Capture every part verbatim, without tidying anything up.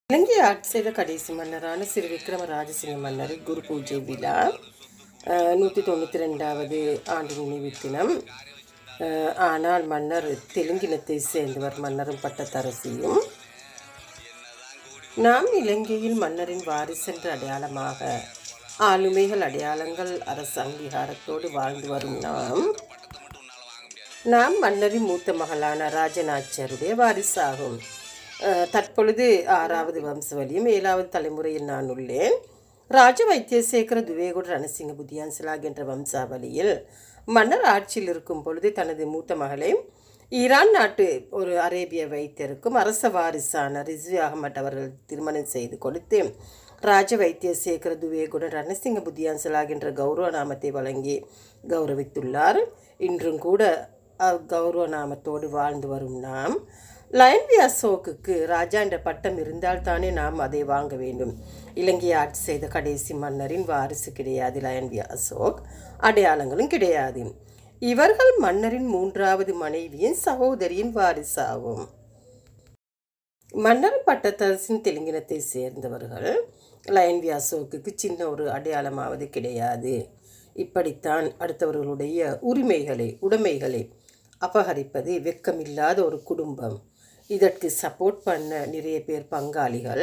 இலங்கை ஆட்சி செய்த கடைசி மன்னரான சிறு விக்ரம ராஜசிங்க மன்னர் குரு பூஜை விழா நூற்றி தொண்ணூற்றி ரெண்டாவது ஆண்டு நினைவு தினம். ஆனால் மன்னர் தெலுங்கினத்தை சேர்ந்தவர், மன்னரும் பட்டத்தரசியும். நாம் இலங்கையில் மன்னரின் வாரிசென்ற அடையாளமாக ஆளுமைகள் அடையாளங்கள் அரசு அங்கீகாரத்தோடு வாழ்ந்து வரும் நாம் நாம் மன்னரின் மூத்த மகளான ராஜநாச்சியருடைய வாரிசாகும். தற்பொழுது ஆறாவது வம்சவழியும் ஏழாவது தலைமுறையில் நான் உள்ளேன். ராஜ வைத்தியசேகர துவேகுட ரணசிங்க புத்தியான்சலாக் என்ற வம்சாவளியில் மன்னர் ஆட்சியில் இருக்கும் பொழுது தனது மூத்த மகளை ஈரான் நாட்டு ஒரு அரேபிய வைத்தியருக்கும் அரச வாரிசான ரிஸ்வி அகமட் அவர்கள் திருமணம் செய்து கொடுத்து ராஜ வைத்தியசேகர துவேகுட ரணசிங்க புத்தியான்சலாக் என்ற கௌரவ நாமத்தை வழங்கி கௌரவித்துள்ளார். இன்றும் கூட கௌரவ நாமத்தோடு வாழ்ந்து வரும் நாம் லயன் வி அசோக்குக்கு ராஜா என்ற பட்டம் இருந்தால் தானே நாம் அதை வாங்க வேண்டும். இலங்கையை ஆட்சி செய்த கடைசி மன்னரின் வாரிசு கிடையாது லயன் வி அசோக், அடையாளங்களும் கிடையாது. இவர்கள் மன்னரின் மூன்றாவது மனைவியின் சகோதரியின் வாரிசாகும். மன்னர் பட்டத்தரசின் தெலுங்கினத்தை சேர்ந்தவர்கள். லயன் வி அசோக்குக்கு சின்ன ஒரு அடையாளமாவது கிடையாது. இப்படித்தான் அடுத்தவர்களுடைய உரிமைகளை உடைமைகளை அபகரிப்பது வெக்கமில்லாத ஒரு குடும்பம். இதற்கு சப்போர்ட் பண்ண நிறைய பேர் பங்காளிகள்.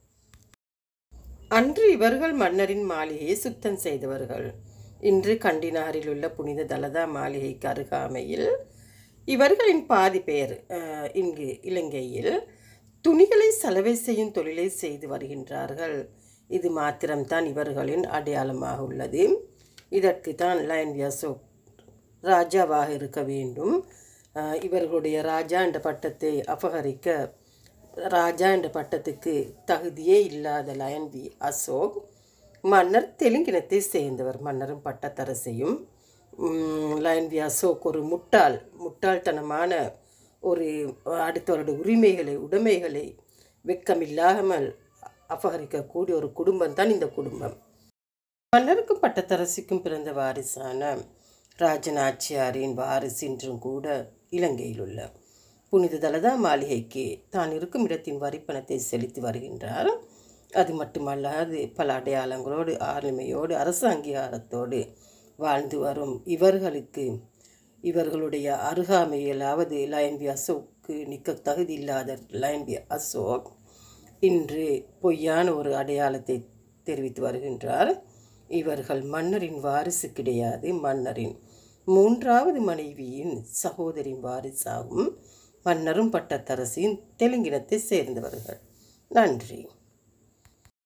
அன்று இவர்கள் மன்னரின் மாளிகையை சுத்தம் செய்தவர்கள். இன்று கண்டி நகரில் உள்ள புனித தலதா மாளிகைக்கு அருகாமையில் இவர்களின் பாதி பேர் இங்கு இலங்கையில் துணிகளை சலவை செய்யும் தொழிலை செய்து வருகின்றார்கள். இது மாத்திரம்தான் இவர்களின் அடையாளமாக உள்ளது. இதற்கு தான் லயன் வி அசோக் ராஜாவாக இருக்க வேண்டும். இவர்களுடைய ராஜா என்ற பட்டத்தை அபகரிக்க ராஜா என்ற பட்டத்துக்கு தகுதியே இல்லாத லயன் வி அசோக் மன்னர் தெலுங்கினத்தை சேர்ந்தவர், மன்னரும் பட்டத்தரசையும். லயன் வி அசோக் ஒரு முட்டாள் முட்டாள்தனமான ஒரு அடுத்தவருடைய உரிமைகளை உடைமைகளை வெக்கமில்லாமல் அபகரிக்கக்கூடிய ஒரு குடும்பம் தான் இந்த குடும்பம். மன்னருக்கும் பட்டத்தரசிக்கும் பிறந்த வாரிசான ராஜநாச்சியாரின் வாரிசு இன்றும் கூட இலங்கையில் உள்ள புனித தலதா மாளிகைக்கு தான் இருக்கும் இடத்தின் வரிப்பணத்தை செலுத்தி வருகின்றார். அது மட்டுமல்லாது பல அடையாளங்களோடு ஆளுமையோடு அரசு அங்கீகாரத்தோடு வாழ்ந்து வரும் இவர்களுக்கு இவர்களுடைய அருகாமையிலாவது லயன் வி அசோக்கு நிற்க தகுதி இல்லாத லயன் வி அசோக் இன்று பொய்யான ஒரு அடையாளத்தை தெரிவித்து வருகின்றார். இவர்கள் மன்னரின் வாரிசு கிடையாது, மன்னரின் மூன்றாவது மனைவியின் சகோதரின் வாரிசாகும். மன்னரும் பட்டத்தரசியின் தெலுங்கினத்தை சேர்ந்தவர்கள். நன்றி.